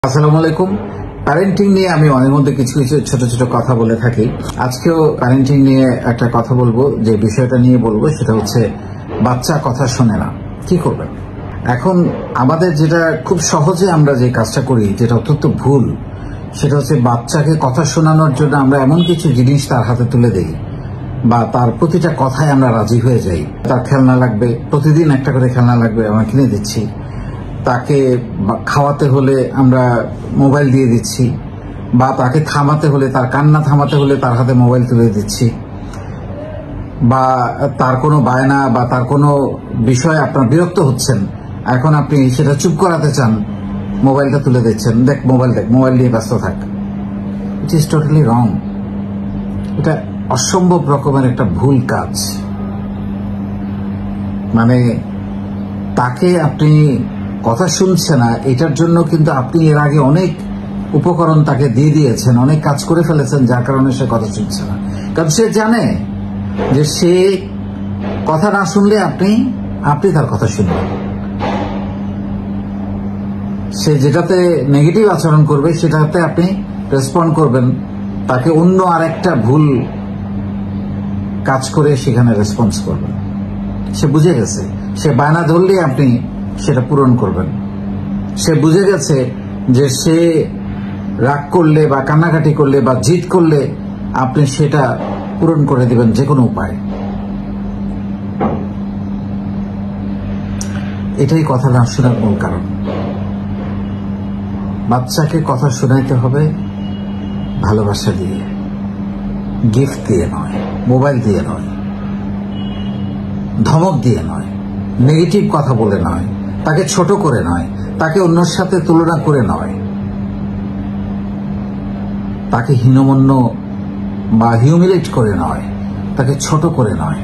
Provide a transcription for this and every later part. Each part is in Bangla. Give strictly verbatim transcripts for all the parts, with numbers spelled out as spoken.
আসসালামু আলাইকুম। প্যারেন্টিং নিয়ে আমি অনেক মধ্যে কিছু কিছু ছোট ছোট কথা বলে থাকি। আজকেও প্যারেন্টিং নিয়ে একটা কথা বলবো, যে বিষয়টা নিয়ে বলবো সেটা হচ্ছে বাচ্চা কথা শোনে না, কি করবেন। এখন আমাদের যেটা খুব সহজে আমরা যে কাজটা করি, যেটা অত্যন্ত ভুল, সেটা হচ্ছে বাচ্চাকে কথা শোনানোর জন্য আমরা এমন কিছু জিনিস তার হাতে তুলে দেই বা তার প্রতিটা কথায় আমরা রাজি হয়ে যাই। তার খেলনা লাগবে, প্রতিদিন একটা করে খেলনা লাগবে, আমরা কিনে দিচ্ছি। তাকে খাওয়াতে হলে আমরা মোবাইল দিয়ে দিচ্ছি, বা তাকে থামাতে হলে, তার কান্না থামাতে হলে তার হাতে মোবাইল তুলে দিচ্ছি, বা তার কোনো বায়না বা তার কোনো বিষয়ে আপনার বিরক্ত হচ্ছেন, এখন আপনি সেটা চুপ করাতে চান, মোবাইলটা তুলে দিচ্ছেন, দেখ মোবাইল দেখ, মোবাইল নিয়ে ব্যস্ত থাক। It is totally wrong. এটা অসম্ভব রকমের একটা ভুল কাজ। মানে তাকে আপনি কথা শুনছে না, এটার জন্য কিন্তু আপনি এর আগে অনেক উপকরণ তাকে দিয়ে দিয়েছেন, অনেক কাজ করে ফেলেছেন, যার কারণে সে কথা শুনছে না। কারণ সে জানে যে সে কথা না শুনলে আপনি আপনি তার কথা শুনবেন। সে যেটাতে নেগেটিভ আচরণ করবে সেটাতে আপনি রেসপন্ড করবেন, তাকে অন্য আরেকটা ভুল কাজ করে সেখানে রেসপন্স করবেন। সে বুঝে গেছে, সে বায়না ধরলে আপনি সেটা পূরণ করবেন। সে বুঝে গেছে যে সে রাগ করলে বা কান্নাকাটি করলে বা জিদ করলে আপনি সেটা পূরণ করে দিবেন যে কোনো উপায়। এটাই কথা না শোনার মূল কারণ। বাচ্চাকে কথা শোনাইতে হবে ভালোবাসা দিয়ে, গিফট দিয়ে নয়, মোবাইল দিয়ে নয়, ধমক দিয়ে নয়, নেগেটিভ কথা বলে নয়, তাকে ছোট করে নয়, তাকে অন্যের সাথে তুলনা করে নয়, তাকে হীনমন্য বা হিউমিলেট করে নয়, তাকে ছোট করে নয়,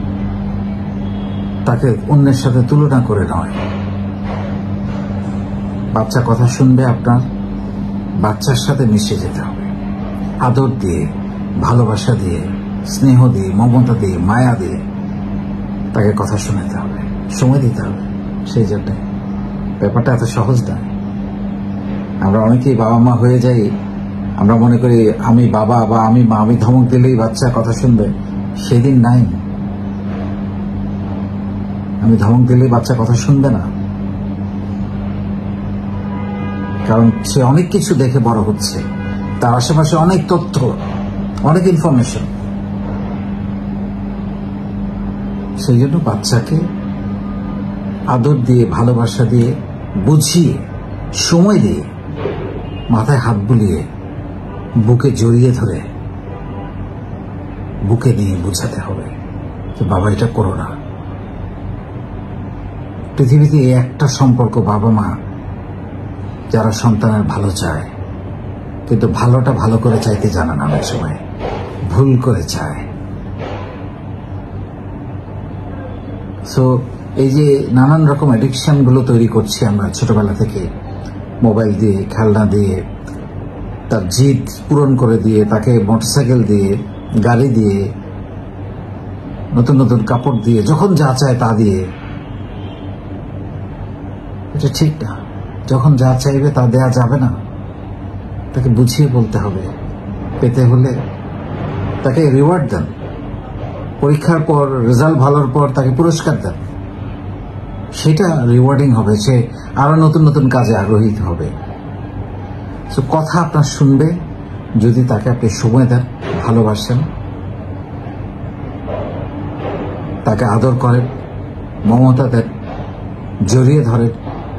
তাকে অন্যের সাথে তুলনা করে নয়। বাচ্চা কথা শুনবে, আপনার বাচ্চার সাথে মিশে যেতে হবে, আদর দিয়ে, ভালোবাসা দিয়ে, স্নেহ দিয়ে, মমতা দিয়ে, মায়া দিয়ে তাকে কথা শোনাতে হবে, সময় দিতে হবে। সেই জন্য ব্যাপারটা এত সহজ নয়। আমরা অনেকেই বাবা মা হয়ে যাই, আমরা মনে করি আমি বাবা বা আমি মা, আমি ধমক দিলেই বাচ্চা কথা শুনবে। সেদিন নাই। আমি ধমক দিলেই বাচ্চা কথা শুনবে না, কারণ সে অনেক কিছু দেখে বড় হচ্ছে, তার আশেপাশে অনেক তথ্য, অনেক ইনফরমেশন। সেই জন্য বাচ্চাকে আদর দিয়ে, ভালোবাসা দিয়ে, বুঝিয়ে, সময় দিয়ে, মাথায় হাত বুলিয়ে, বুকে জড়িয়ে ধরে, বুকে নিয়ে বুঝাতে হবে যে বাবা এটা করো না। পৃথিবীতে একটা সম্পর্ক বাবা মা যারা সন্তানের ভালো চায়, কিন্তু ভালোটা ভালো করে চাইতে জানে না, অনেক সময় ভুল করে চায়। সো এই যে নানান রকম অ্যাডিকশন গুলো তৈরি করছি আমরা ছোটবেলা থেকে, মোবাইল দিয়ে, খেলনা দিয়ে, তার জিদ পূরণ করে দিয়ে, তাকে মোটরসাইকেল দিয়ে, গাড়ি দিয়ে, নতুন নতুন কাপড় দিয়ে, যখন যা চায় তা দিয়ে, এটা ঠিক না। যখন যা চাইবে তা দেয়া যাবে না। তাকে বুঝিয়ে বলতে হবে। পেতে হলে তাকে রিওয়ার্ড দেন, পরীক্ষার পর রেজাল্ট ভালোর পর তাকে পুরস্কার দেন, সেটা রিওয়ার্ডিং হবে, সে আরো নতুন নতুন কাজে আগ্রহী হবে। তো কথা আপনার শুনবে যদি তাকে আপনি সময় দেন, ভালোবাসেন, তাকে আদর করেন, মমতা দেন, জড়িয়ে ধরেন,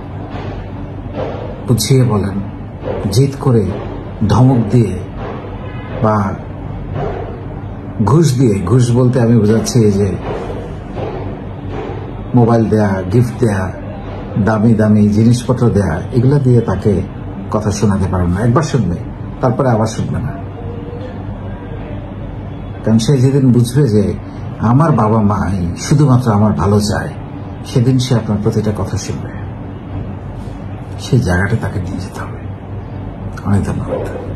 বুঝিয়ে বলেন, জিদ করে, ধমক দিয়ে বা ঘুষ দিয়ে, ঘুষ বলতে আমি বোঝাচ্ছি যে মোবাইল দেয়া, গিফট দেয়া, দামি দামি জিনিসপত্র দেয়া, এগুলো দিয়ে তাকে কথা শোনাতে পারবেন না। একবার শুনবে, তারপরে আবার শুনবে না। কারণ সে যেদিন বুঝবে যে আমার বাবা মাই শুধুমাত্র আমার ভালো চায়, সেদিন সে আপনার প্রতিটা কথা শুনবে। সেই জায়গাটা তাকে নিয়ে যেতে হবে। অনেক ধন্যবাদ।